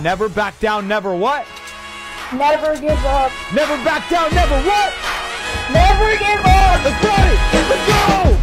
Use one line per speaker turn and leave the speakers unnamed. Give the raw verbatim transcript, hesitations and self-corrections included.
Never back down, never what?
Never give up.
Never back down, never what?
Never give up.
Let's go! Let's go!